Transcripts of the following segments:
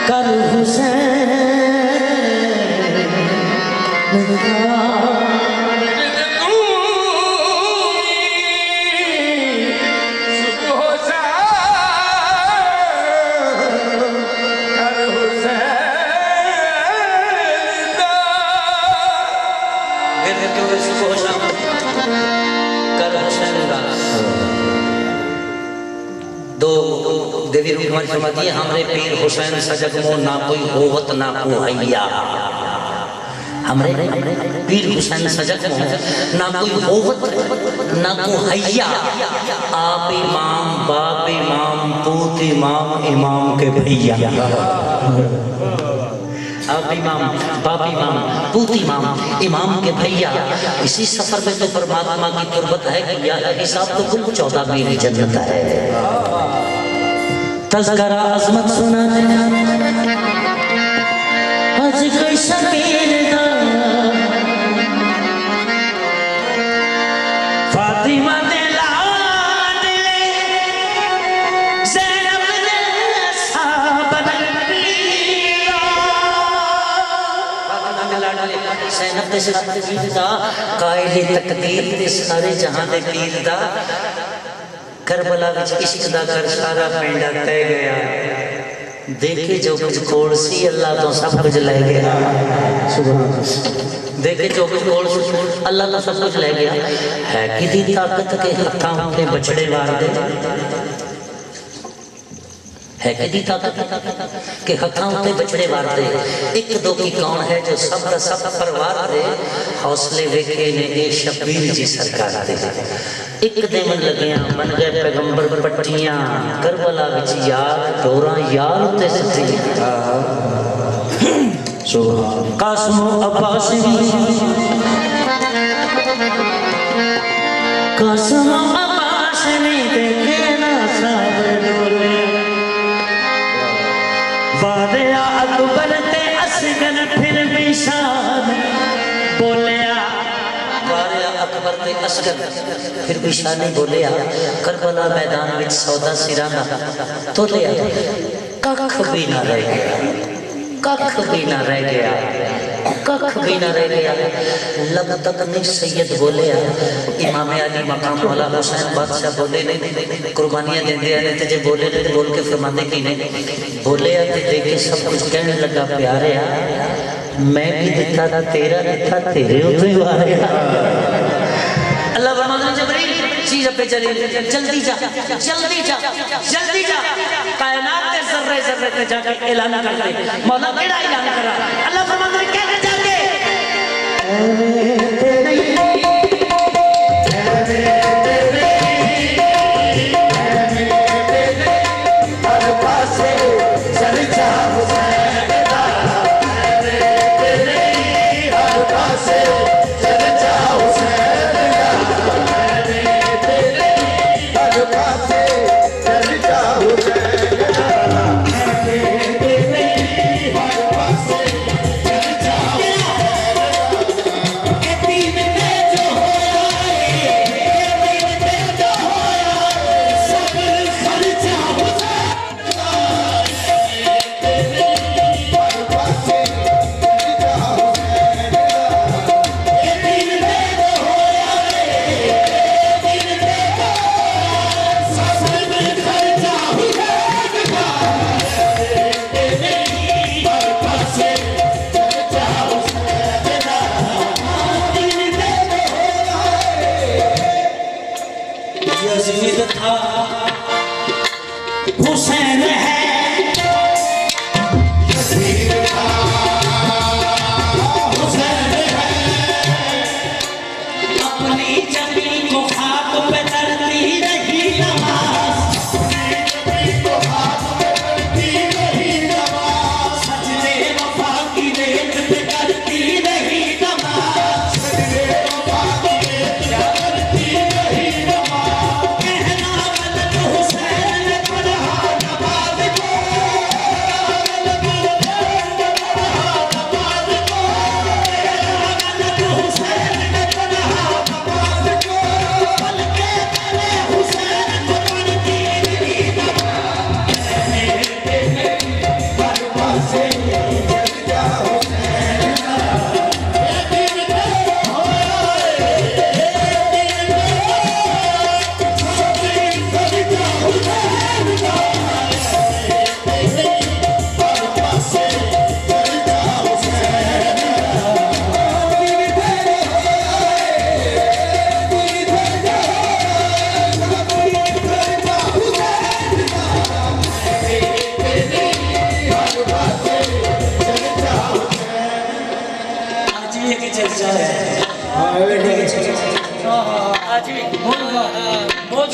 कर हुसैन देवी रुकमणी फरमाती है हमरे पीर हुसैन सजग मो ना कोई होवत ना को हैया। हमरे पीर हुसैन सजग मो ना कोई होवत ना को हैया। आप इमाम बाप इमाम पूत इमाम इमाम के भैया। आप इमाम बाप इमाम पूत इमाम इमाम के भैया। इसी सफर में तो परमात्मा की तुरबत है कि या हिसाब तो कुल 14 मेरी जन्नत है। तज़किरा अज़मत सुना आज कैसा पीरदा फातिमा दे लाडले ज़ैनब ने साबन लीला। फातिमा दे लाडले ज़ैनब दे साबन लीला। कायले तकदीर दे सारे जहां दे पीरदा। करबला विच इश्क दा कर सारा पिंड तय गया। देखे जो कुछ कोल सी अल्लाह तो सब कुछ ले गया। देखे जो कुछ कोल अल्लाह तो सब कुछ ले गया। है किदी ताकत के हत्थां उत्ते बछड़े वार दे। है किदी ताकत के हत्थां उत्ते बछड़े वार दे। एक दो की कौन है जो सब का सब परवार दे। हौसले वेखे ने ए शबीर जी सरकार दे। एक दिन लगिया बन गए पैगंबर पट्टियां। करबला विच यार डोरा यार ते सच्ची। सुभान कासिम अब्बास कासिम अब्बास ने देखे ना साबर डोले। बादया अकबर ते असगर फिर भी शान बोलिया। अकबर ते असगर फिर भी शानी बोलिया। करबला मैदान विच सौदा सिराना तो लिया। कख भी ना रह गया। कख भी ना रह गया। कख भी ना रह गया। लब तक नहीं सैयद बोलिया। इमाम अली मकाम वाला हुसैन बादशाह बोले नहीं कुर्बानियां देंदे ने ते जे बोले ने बोल के फरमाते कि नहीं बोले ते देखे सब कुछ कहने लगा प्यारे मैं भी दिता था तेरा दिता तेरे उतो ही वारे। अल्लाह फरमाता है जबरील चीज पे चली जल्दी जा जल्दी जा जल्दी जा। कायनात के जर्रे जर्रे पे जाके ऐलान कर दे। मौला केड़ा ऐलान करा। अल्लाह फरमाता है कैसे जाके हुसैन है। अपनी जमीन को खाक पे धरती रही नमाज। सजदे वफा की रेत पे करती रही नमाज। कहना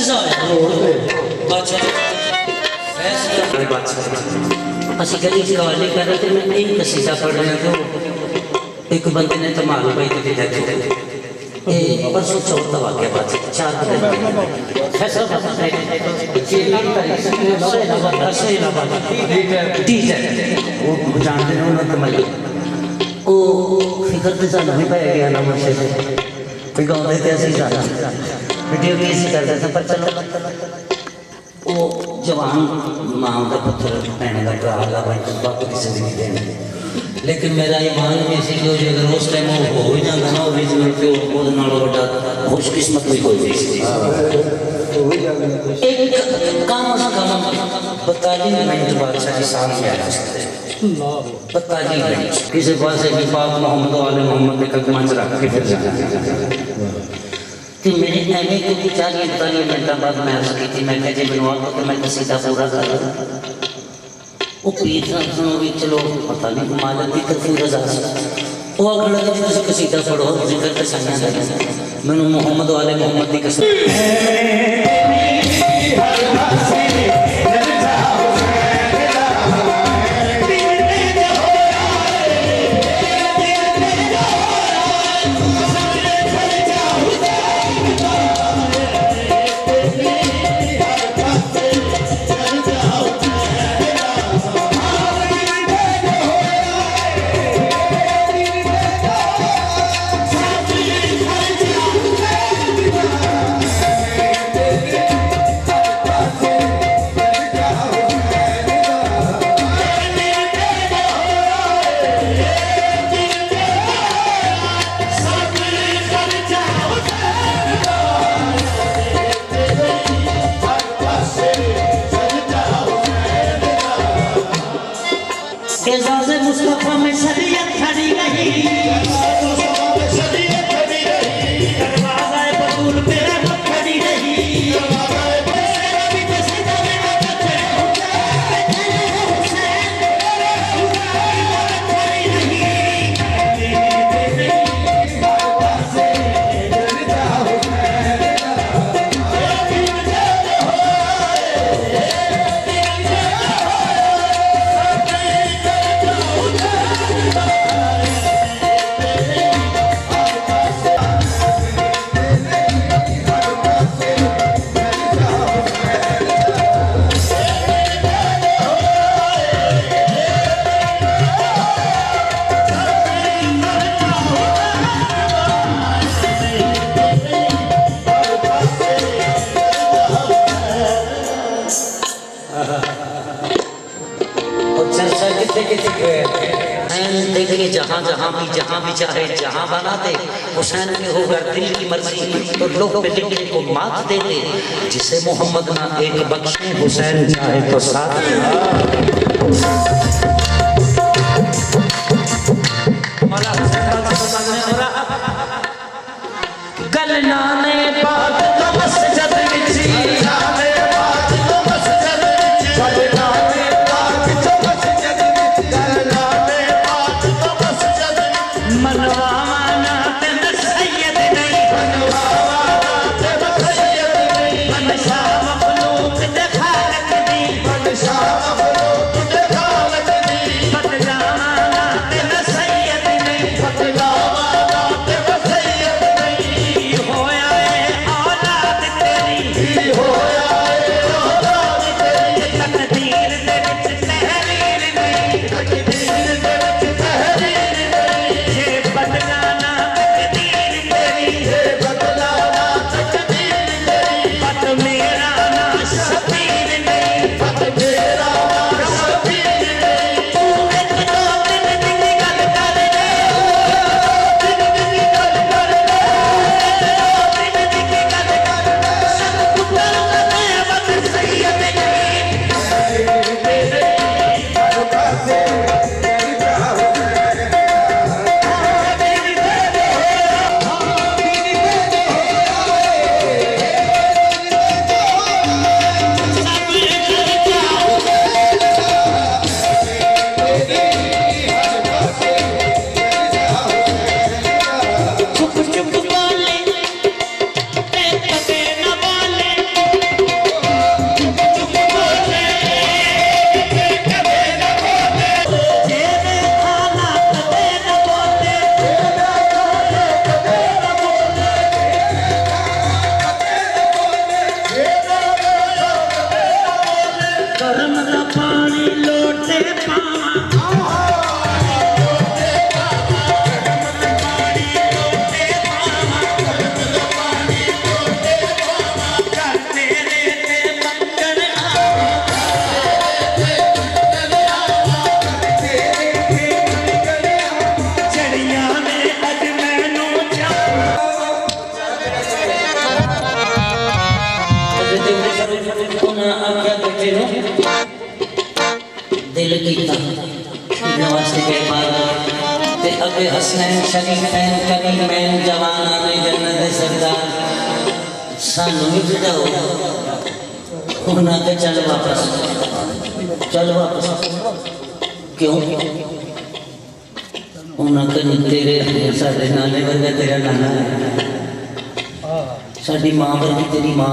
फैसला बादशाह असं गली कवाली कर रहे थे मैं एक कसीदा पढ़ रहा तो एक बंदे ने धमाल पाई थी परसों चौथ का वाक्य बात 4 जानते हैं उन्होंने वो फिक्र तो सानू भी पै गया ना मुझे कोई गाँव थे असं सारा वीडियो भी इसी करते थे पर चलो वो जवान माँ का पुत्र भैन का भरा ला बाकी की जिंदगी देने लेकिन मेरा ईमान में सी जो अगर उस टाइम वो हो ही जाता ना ओरिजिनल पे वो नालों बड़ा खुशकिस्मत भी कोई नहीं एक काम से कम 45 मिनट बादशाह जी सामने आ सकते 45 मिनट किसी पास भी पाक मोहम्मद वाले मोहम्मद ने कदम च रख के फिर जाना मेरे एवं क्योंकि 40-45 मिनट बाद मैं अर्ज की मैं कह बनवा दो तो मैं कसीदा पूरा कर वो पीर भी चलो पता नहीं मालक की तरफी रजा वो आखन लगे जी तुम कसीदा पढ़ो जिक्र कसाइयां का मैनू मोहम्मद वाले मोहम्मद की कसम मुस्तफा में शरीयत खड़ी रही दरवाज़ा बतूल पे रहमत खड़ी रही देखिए जहाँ जहाँ भी चाहे जहाँ बनाते हुसैन के होगा दिल की मर्जी तो लोग पे लिखने को मात देते जिसे मोहम्मद ना एक बख्शे हुसैन चाहे तो साथ गलना ने बात तो मस्जिद होया करम दा पानी लोटे पावा दिल कीता नवासे के बाद ते अबे हसनैन शरीफैन करीमैन जवाना ने जन्नत सरदार सानू भी बिठाओ उन्हां के चल वापस क्यों उन्हां के तेरे साडे नाने वर्गा तेरा नाना है साडी मां वर्गी तेरी मां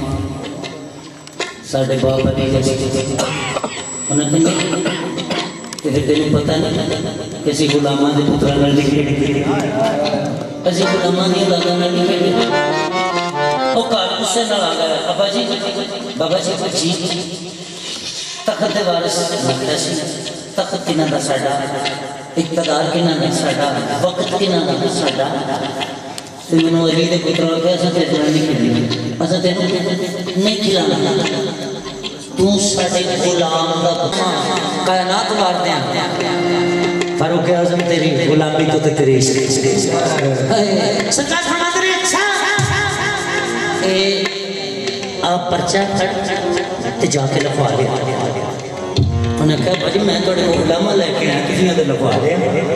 साडे बाप वर्गी उन्हें तेन पता नहीं किसी गुलामा के पुत्रा निकले असी गुलामा दी दादा निकले वो घर गुस्से आ गया बाबा जी जी तखत के वारिस तखत किना दा साडा इकतदार किना दा साडा वक्त किना दा साडा ते मैनूं अली दे पुत्रा ने कहा तेरे नहीं खिलनी असां तेनू नहीं खिलाना तू साडे गुलाम दा कायनात मार दे फारूक आजम तेरी गुलामी तो तेरी सरकार फरमाते हैं अच्छा ए आप पर्चा ते जाके लिखवा ले उन्हें कहा भाजी मैं थोड़े गुलामा लेके आया किसी ने लिखवा दे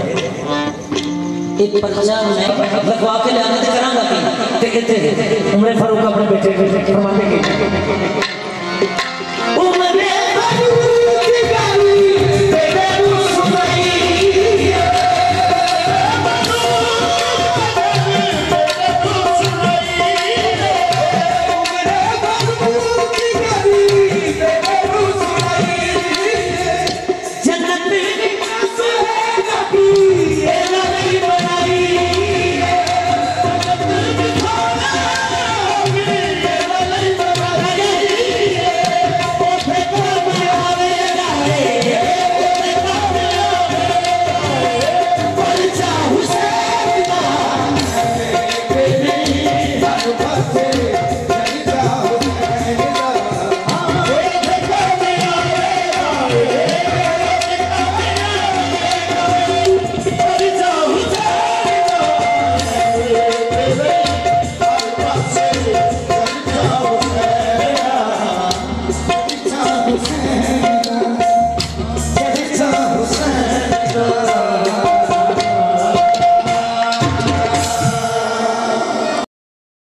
एक पर्चा मैं लिखवा के ले आने ते करांगा की ते इत्थे उमर फारूक अपने बेटे फरमाते हैं